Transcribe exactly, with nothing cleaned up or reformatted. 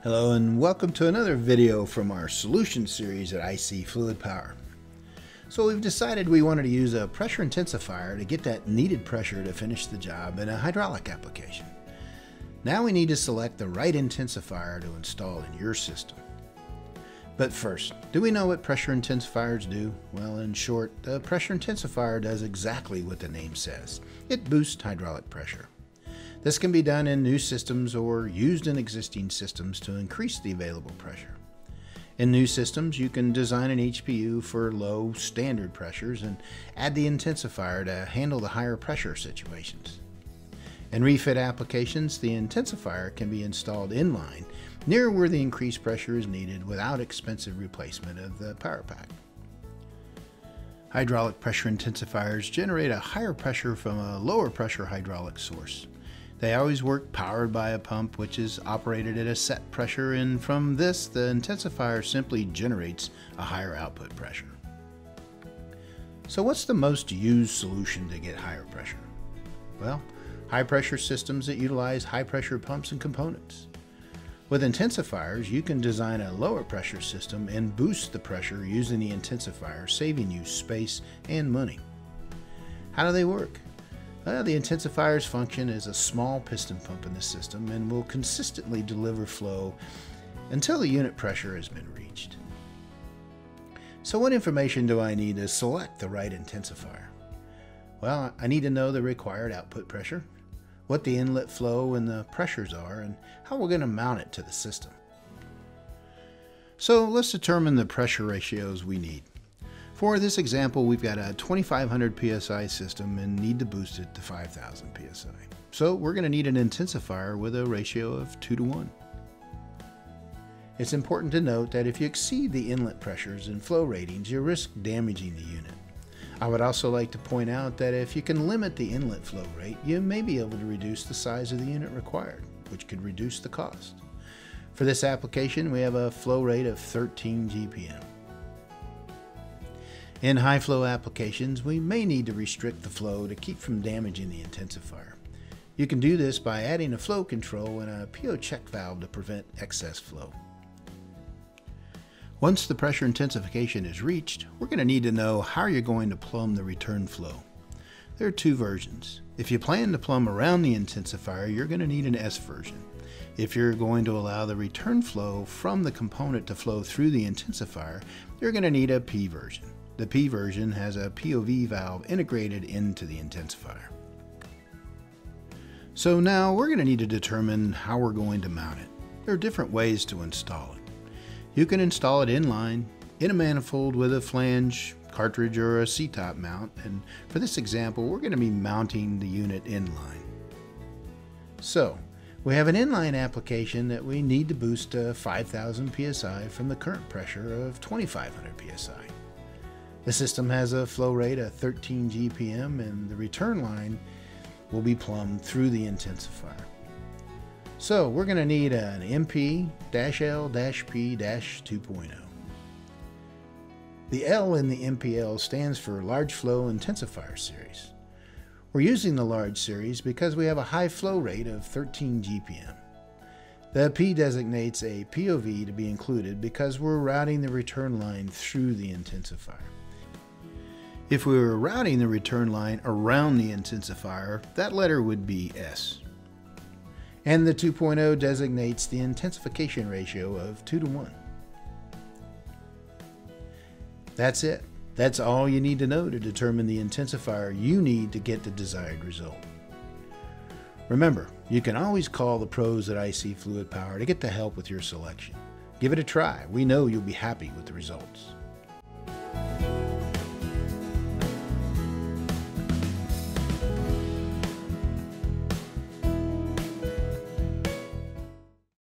Hello and welcome to another video from our solution series at I C Fluid Power. So we've decided we wanted to use a pressure intensifier to get that needed pressure to finish the job in a hydraulic application. Now we need to select the right intensifier to install in your system. But first, do we know what pressure intensifiers do? Well, in short, the pressure intensifier does exactly what the name says. It boosts hydraulic pressure. This can be done in new systems or used in existing systems to increase the available pressure. In new systems, you can design an H P U for low standard pressures and add the intensifier to handle the higher pressure situations. In refit applications, the intensifier can be installed inline near where the increased pressure is needed without expensive replacement of the power pack. Hydraulic pressure intensifiers generate a higher pressure from a lower pressure hydraulic source. They always work powered by a pump which is operated at a set pressure, and from this the intensifier simply generates a higher output pressure. So what's the most used solution to get higher pressure? Well, high pressure systems that utilize high pressure pumps and components. With intensifiers, you can design a lower pressure system and boost the pressure using the intensifier, saving you space and money. How do they work? Well, the intensifier's function is a small piston pump in the system and will consistently deliver flow until the unit pressure has been reached. So what information do I need to select the right intensifier? Well, I need to know the required output pressure, what the inlet flow and the pressures are, and how we're going to mount it to the system. So let's determine the pressure ratios we need. For this example, we've got a twenty-five hundred P S I system and need to boost it to five thousand P S I. So we're going to need an intensifier with a ratio of two to one. It's important to note that if you exceed the inlet pressures and flow ratings, you risk damaging the unit. I would also like to point out that if you can limit the inlet flow rate, you may be able to reduce the size of the unit required, which could reduce the cost. For this application, we have a flow rate of thirteen G P M. In high flow applications, we may need to restrict the flow to keep from damaging the intensifier. You can do this by adding a flow control and a P O check valve to prevent excess flow. Once the pressure intensification is reached, we're going to need to know how you're going to plumb the return flow. There are two versions. If you plan to plumb around the intensifier, you're going to need an S version. If you're going to allow the return flow from the component to flow through the intensifier, you're going to need a P version. The P version has a P O V valve integrated into the intensifier. So now we're going to need to determine how we're going to mount it. There are different ways to install it. You can install it inline, in a manifold with a flange, cartridge, or a C-top mount, and for this example we're going to be mounting the unit inline. So we have an inline application that we need to boost to five thousand P S I from the current pressure of twenty-five hundred P S I. The system has a flow rate of thirteen G P M and the return line will be plumbed through the intensifier. So we're going to need an M P L P two point oh. The L in the M P L stands for Large Flow Intensifier Series. We're using the large series because we have a high flow rate of thirteen G P M. The P designates a P O V to be included because we're routing the return line through the intensifier. If we were routing the return line around the intensifier, that letter would be S. And the two point oh designates the intensification ratio of two to one. That's it. That's all you need to know to determine the intensifier you need to get the desired result. Remember, you can always call the pros at I C Fluid Power to get the help with your selection. Give it a try. We know you'll be happy with the results.